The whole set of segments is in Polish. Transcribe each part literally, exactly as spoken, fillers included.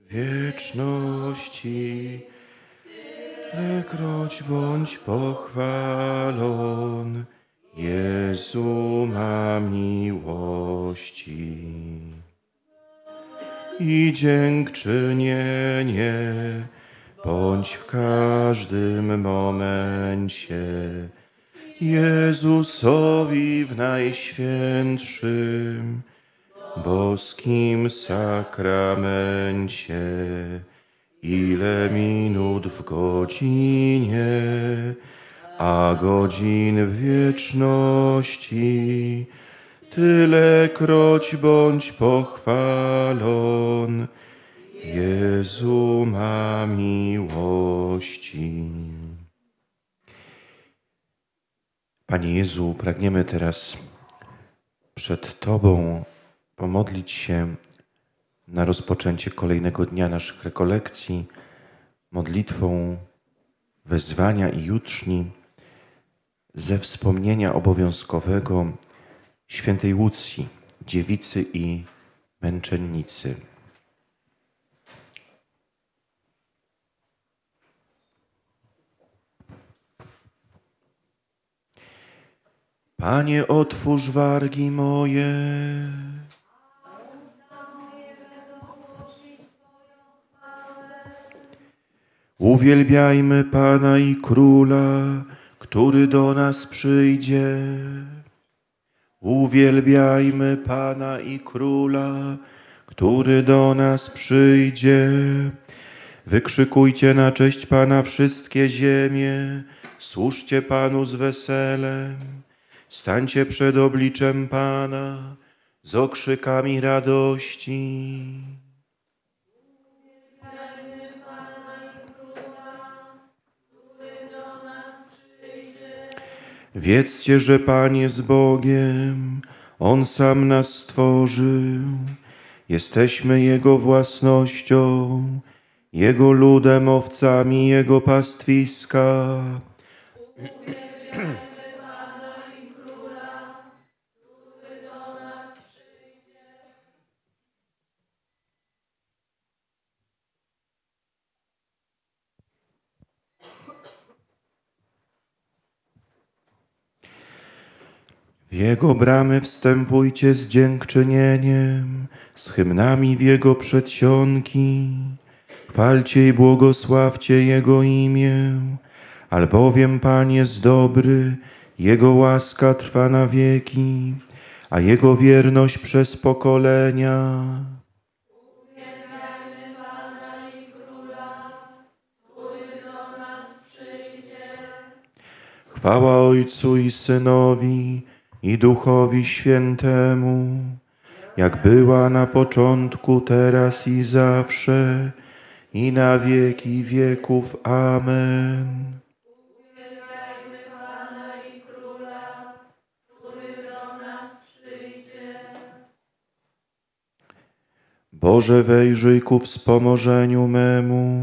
wieczności. Tylekroć bądź pochwalon, Jezu ma miłości. I dziękczynienie bądź w każdym momencie Jezusowi w najświętszym boskim sakramencie. Ile minut w godzinie, a godzin w wieczności, tylekroć bądź pochwalon, Jezu ma miłości. Panie Jezu, pragniemy teraz przed Tobą pomodlić się na rozpoczęcie kolejnego dnia naszych rekolekcji modlitwą wezwania i juczni ze wspomnienia obowiązkowego świętej Łucji, dziewicy i męczennicy. Panie, otwórz wargi moje, uwielbiajmy Pana i Króla, który do nas przyjdzie. Uwielbiajmy Pana i Króla, który do nas przyjdzie. Wykrzykujcie na cześć Pana wszystkie ziemie, służcie Panu z weselem. Stańcie przed obliczem Pana z okrzykami radości. Wiedzcie, że Pan jest Bogiem, On sam nas stworzył. Jesteśmy Jego własnością, Jego ludem, owcami Jego pastwiska. W Jego bramy wstępujcie z dziękczynieniem, z hymnami w Jego przedsionki. Chwalcie i błogosławcie Jego imię, albowiem Pan jest dobry, Jego łaska trwa na wieki, a Jego wierność przez pokolenia. Chwała Ojcu i Synowi, i Duchowi Świętemu, jak była na początku, teraz i zawsze, i na wieki wieków. Amen. Uwielbiajmy Pana i Króla, który do nas przyjdzie. Boże, wejrzyj ku wspomożeniu memu.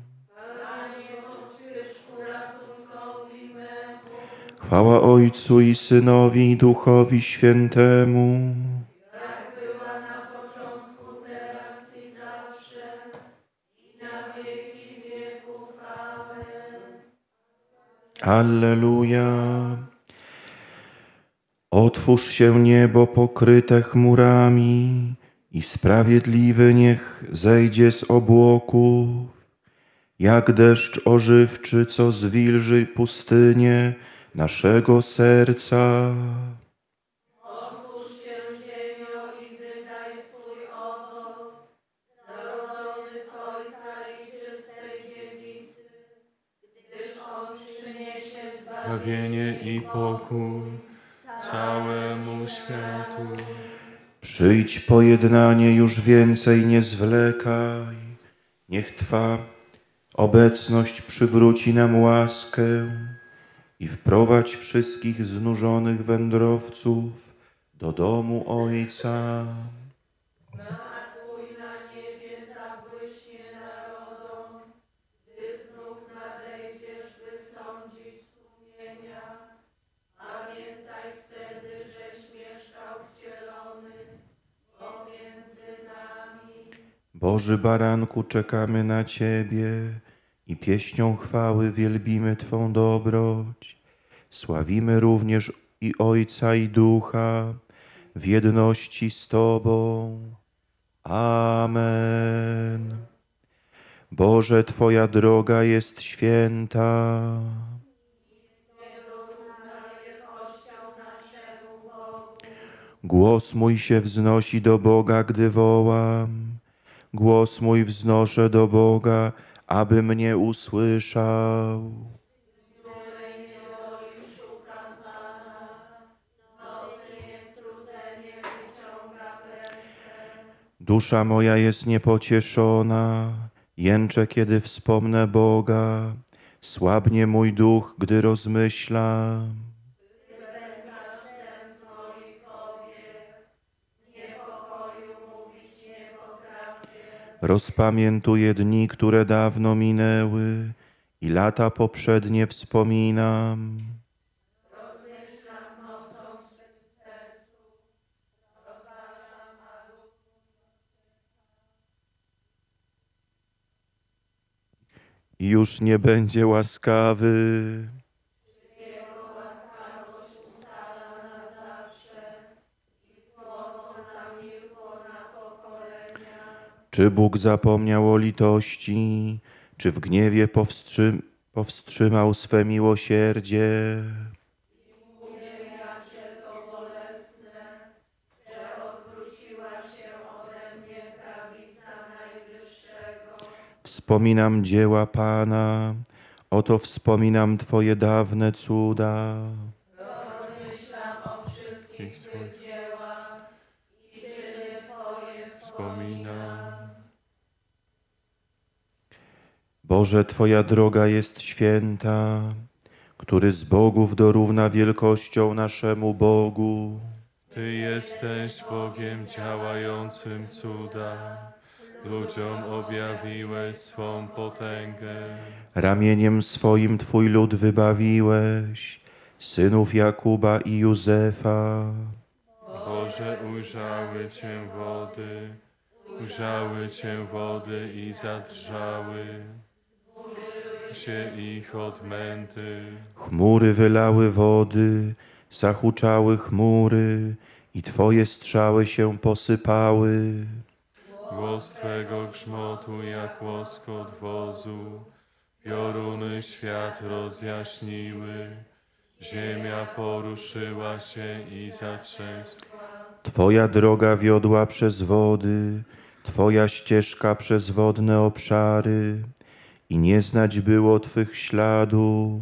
Chwała Ojcu i Synowi, i Duchowi Świętemu. Jak była na początku, teraz i zawsze, i na wieki wieków. Amen. Alleluja. Otwórz się niebo pokryte chmurami i sprawiedliwy niech zejdzie z obłoków, jak deszcz ożywczy, co zwilży pustynię naszego serca. Otwórz się, ziemio, i wydaj swój owoc, zrodzony z Ojca i czystej dziewicy, gdyż On przyniesie zbawienie i pokój całemu światu. Przyjdź pojednanie, już więcej nie zwlekaj. Niech Twa obecność przywróci nam łaskę i wprowadź wszystkich znużonych wędrowców do domu Ojca. Znak Twój na niebie zabłyśnie narodom, gdy znów nadejdziesz, by sądzić sumienia. Pamiętaj wtedy, żeś mieszkał wcielony pomiędzy nami. Boży Baranku, czekamy na Ciebie i pieśnią chwały wielbimy Twą dobroć. Sławimy również i Ojca, i Ducha w jedności z Tobą. Amen. Boże, Twoja droga jest święta. Głos mój się wznosi do Boga, gdy wołam. Głos mój wznoszę do Boga, aby mnie usłyszał. Dusza moja jest niepocieszona, jęczę, kiedy wspomnę Boga. Słabnie mój duch, gdy rozmyślam. Rozpamiętuję dni, które dawno minęły i lata poprzednie wspominam. I już nie będzie łaskawy. Czy Bóg zapomniał o litości, czy w gniewie powstrzym, powstrzymał swe miłosierdzie? Wspominam dzieła Pana, oto wspominam Twoje dawne cuda. Rozmyślam o wszystkich Twych dziełach i czyny Twoje Wspominam. Boże, Twoja droga jest święta, który z bogów dorówna wielkością naszemu Bogu. Ty jesteś Bogiem działającym cuda. Ludziom objawiłeś swą potęgę. Ramieniem swoim Twój lud wybawiłeś, synów Jakuba i Józefa. Boże, ujrzały Cię wody, ujrzały Cię wody i zadrżały się ich odmęty. Chmury wylały wody, zahuczały chmury i Twoje strzały się posypały. Głos Twego grzmotu jak łoskot wozu, pioruny świat rozjaśniły, ziemia poruszyła się i zatrzęsła. Twoja droga wiodła przez wody, Twoja ścieżka przez wodne obszary i nie znać było Twych śladów.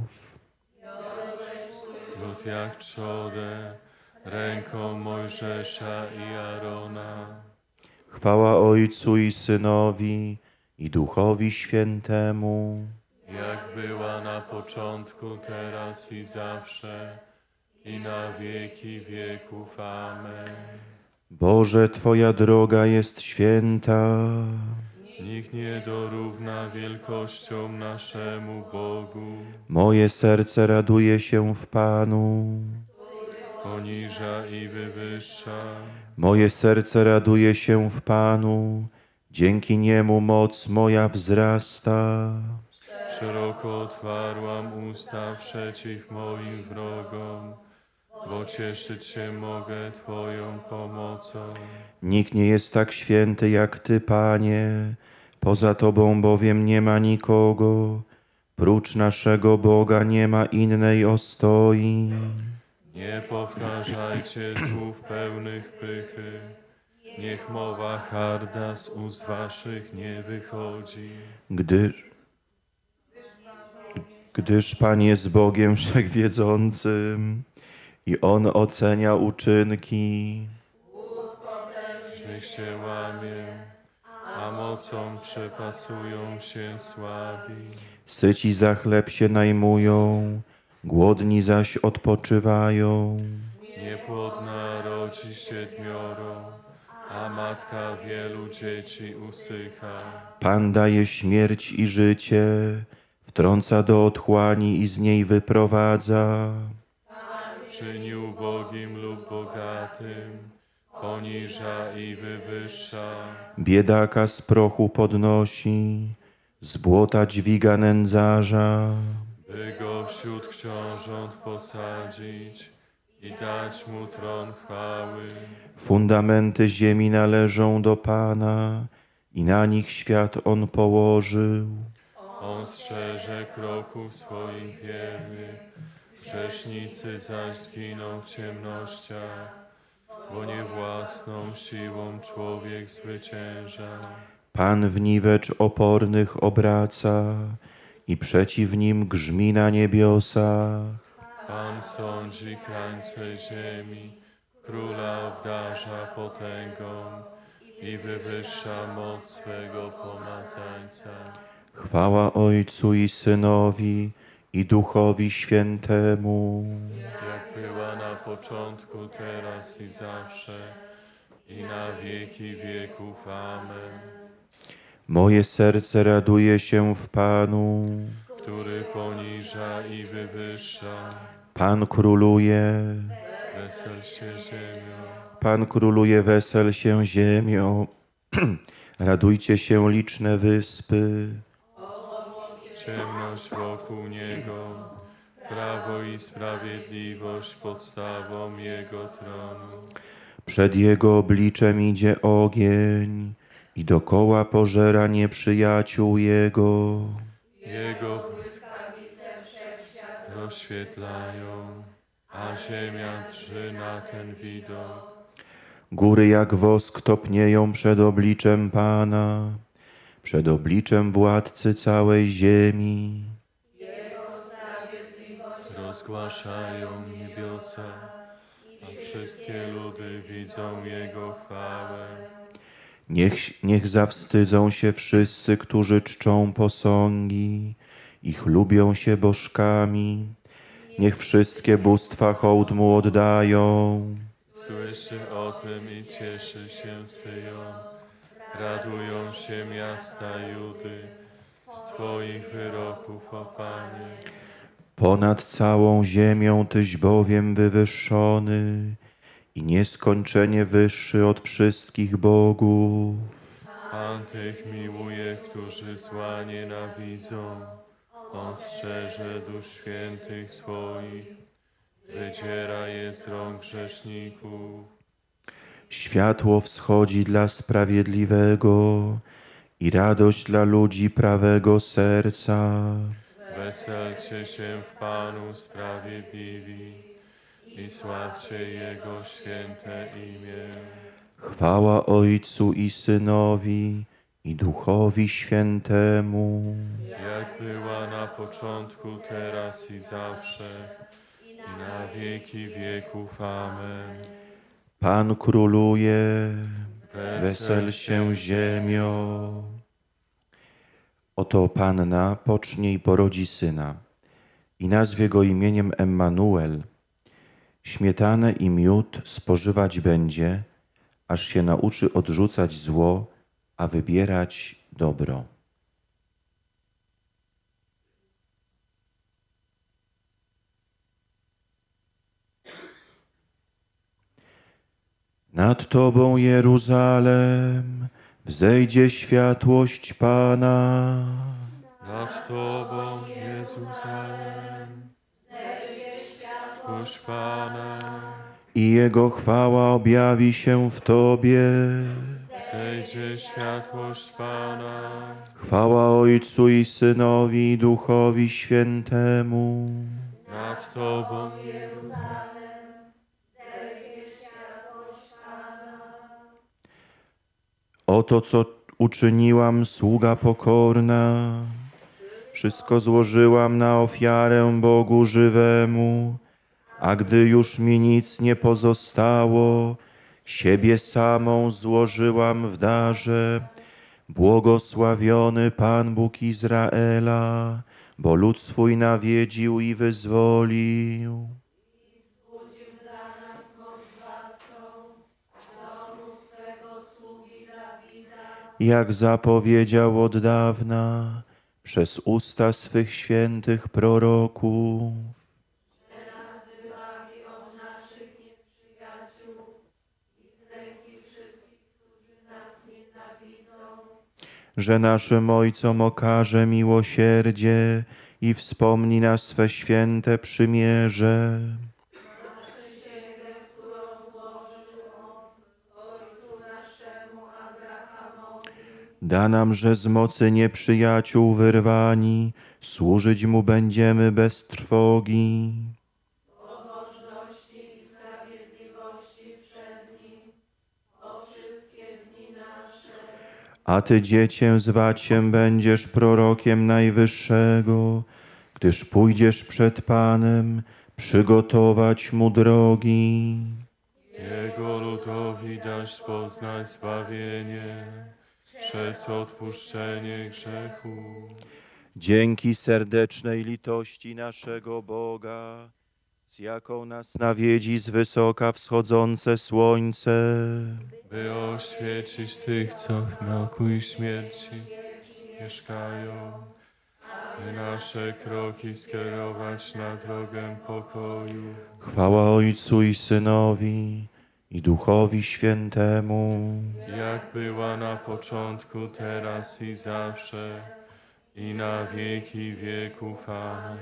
Lud jak trzodę, ręką Mojżesza i Arona. Chwała Ojcu i Synowi i Duchowi Świętemu. Jak była na początku, teraz i zawsze, i na wieki wieków. Amen. Boże, Twoja droga jest święta. Nikt nie dorówna wielkością naszemu Bogu. Moje serce raduje się w Panu. Poniża i wywyższa. Moje serce raduje się w Panu. Dzięki Niemu moc moja wzrasta. Szeroko otwarłam usta przeciw moim wrogom, bo cieszyć się mogę Twoją pomocą. Nikt nie jest tak święty jak Ty, Panie. Poza Tobą bowiem nie ma nikogo. Prócz naszego Boga nie ma innej ostoi. Nie powtarzajcie słów pełnych pychy. Niech mowa harda z ust waszych nie wychodzi. Gdyż, gdyż Pan jest Bogiem wszechwiedzącym i On ocenia uczynki. Niech się łamie, a mocą przepasują się słabi. Syci za chleb się najmują, głodni zaś odpoczywają. Niepłodna rodzi siedmioro, a matka wielu dzieci usycha. Pan daje śmierć i życie, wtrąca do otchłani i z niej wyprowadza. Czyni ubogim lub bogatym, poniża i wywyższa. Biedaka z prochu podnosi, z błota dźwiga nędzarza. By go wśród książąt posadzić i dać mu tron chwały. Fundamenty ziemi należą do Pana i na nich świat On położył. On strzeże kroków swoich wiernych, grzesznicy zaś zginą w ciemnościach, bo nie własną siłą człowiek zwycięża. Pan w niwecz opornych obraca i przeciw nim grzmi na niebiosach. Pan sądzi krańce ziemi, króla obdarza potęgą i wywyższa moc swego pomazańca. Chwała Ojcu i Synowi i Duchowi Świętemu. Jak była na początku, teraz i zawsze, i na wieki wieków. Amen. Moje serce raduje się w Panu. Który poniża i wywyższa, Pan króluje, wesel się ziemią. Pan króluje, wesel się ziemio. Radujcie się liczne wyspy. Ciemność wokół Niego, prawo i sprawiedliwość podstawą Jego tronu. Przed Jego obliczem idzie ogień i dokoła pożera nieprzyjaciół Jego. Jego rozświetlają, a ziemia drży na ten widok. Góry jak wosk topnieją przed obliczem Pana, przed obliczem Władcy całej ziemi. Rozgłaszają niebiosa, a wszystkie ludy widzą Jego chwałę. Niech, niech zawstydzą się wszyscy, którzy czczą posągi i chlubią się bożkami. Niech wszystkie bóstwa hołd Mu oddają. Słyszy o tym i cieszy się Syjon. Radują się miasta Judy z Twoich wyroków, o Panie. Ponad całą ziemią Tyś bowiem wywyższony i nieskończenie wyższy od wszystkich bogów. Pan tych miłuje, którzy zła nienawidzą. On strzeże dusz świętych swoich, wydziera je z rąk grzeszników. Światło wschodzi dla sprawiedliwego i radość dla ludzi prawego serca. Weselcie się w Panu sprawiedliwi i sławcie Jego święte imię. Chwała Ojcu i Synowi i Duchowi Świętemu. Jak była na początku, teraz i zawsze, i na wieki wieków. Amen. Pan króluje, wesel się ziemio. Oto Panna pocznie i porodzi syna i nazwie go imieniem Emmanuel. Śmietanę i miód spożywać będzie, aż się nauczy odrzucać zło, a wybierać dobro. Nad Tobą, Jeruzalem, wzejdzie światłość Pana. Nad Tobą, Jeruzalem, zejdzie światłość Pana. I Jego chwała objawi się w Tobie. Zejdzie światłość Pana. Chwała Ojcu i Synowi i Duchowi Świętemu. Nad Tobą, Oto, co uczyniłam, sługa pokorna. Wszystko złożyłam na ofiarę Bogu żywemu, a gdy już mi nic nie pozostało, siebie samą złożyłam w darze. Błogosławiony Pan Bóg Izraela, bo lud swój nawiedził i wyzwolił. Jak zapowiedział od dawna przez usta swych świętych proroków. Że nas wybawi od naszych nieprzyjaciół i z ręki że naszym ojcom okaże miłosierdzie i wspomni na swe święte przymierze. Przysięgę, którą złożył on ojcu naszemu Abrahamowi, Da nam, że z mocy nieprzyjaciół wyrwani, służyć Mu będziemy bez trwogi. pobożności i sprawiedliwości przed Nim, o wszystkie dni nasze. A Ty, Dziecię, zwać się będziesz prorokiem Najwyższego, gdyż pójdziesz przed Panem, przygotować Mu drogi. Jego ludowi dasz poznać zbawienie przez odpuszczenie grzechu. Dzięki serdecznej litości naszego Boga, z jaką nas nawiedzi z wysoka wschodzące słońce, By oświecić tych, co w mroku i śmierci mieszkają, by nasze kroki skierować na drogę pokoju. chwała Ojcu i Synowi, i Duchowi Świętemu, Jak była na początku, teraz i zawsze, i na wieki wieków. Amen.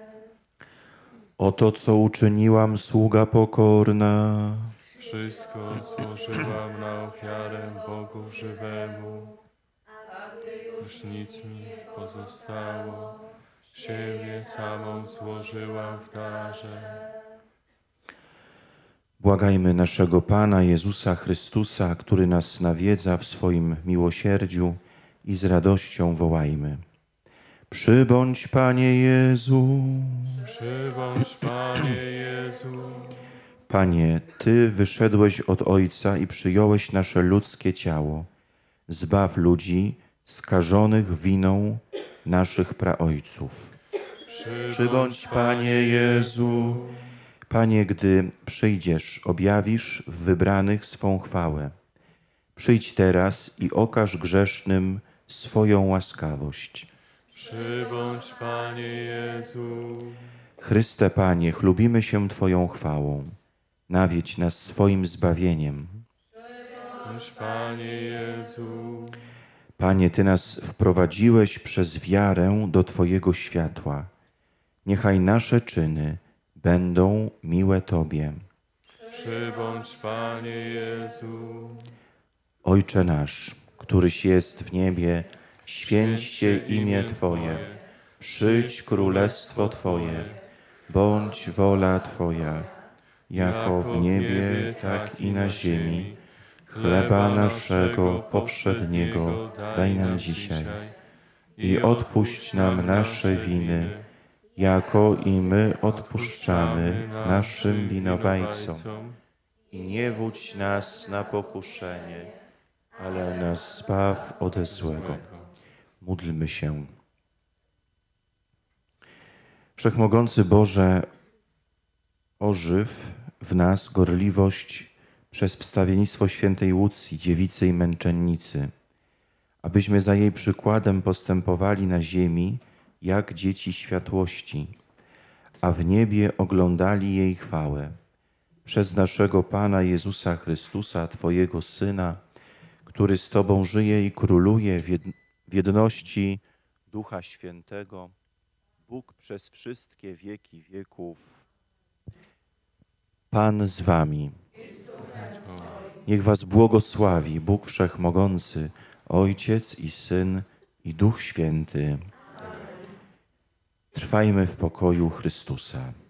oto co uczyniłam, sługa pokorna. Wszystko złożyłam na ofiarę Bogu żywemu. Już nic mi nie pozostało, siebie samą złożyłam w darze. Błagajmy naszego Pana Jezusa Chrystusa, który nas nawiedza w swoim miłosierdziu, i z radością wołajmy: przybądź, Panie Jezu. Przybądź, Panie Jezu. Panie, Ty wyszedłeś od Ojca i przyjąłeś nasze ludzkie ciało. Zbaw ludzi skażonych winą naszych praojców. Przybądź, Panie Jezu. Panie, gdy przyjdziesz, objawisz w wybranych swą chwałę. Przyjdź teraz i okaż grzesznym swoją łaskawość. Przybądź, Panie Jezu. Chryste, Panie, chlubimy się Twoją chwałą. Nawiedź nas swoim zbawieniem. Przybądź, Panie Jezu. Panie, Ty nas wprowadziłeś przez wiarę do Twojego światła. Niechaj nasze czyny będą miłe Tobie. Przybądź, Panie Jezu. Ojcze nasz, któryś jest w niebie, święć się imię Twoje. Przyjdź królestwo Twoje. Bądź wola Twoja, jako w niebie, tak i na ziemi. Chleba naszego powszedniego daj nam dzisiaj i odpuść nam nasze winy, jako i my odpuszczamy naszym winowajcom. I nie wódź nas na pokuszenie, ale nas zbaw ode złego. Módlmy się. Wszechmogący Boże, ożyw w nas gorliwość przez wstawiennictwo świętej Łucji, dziewicy i męczennicy, abyśmy za jej przykładem postępowali na ziemi jak dzieci światłości, a w niebie oglądali jej chwałę. Przez naszego Pana Jezusa Chrystusa, Twojego Syna, który z Tobą żyje i króluje w jedności Ducha Świętego, Bóg przez wszystkie wieki wieków. Pan z Wami. Niech Was błogosławi Bóg Wszechmogący, Ojciec i Syn i Duch Święty. Trwajmy w pokoju Chrystusa.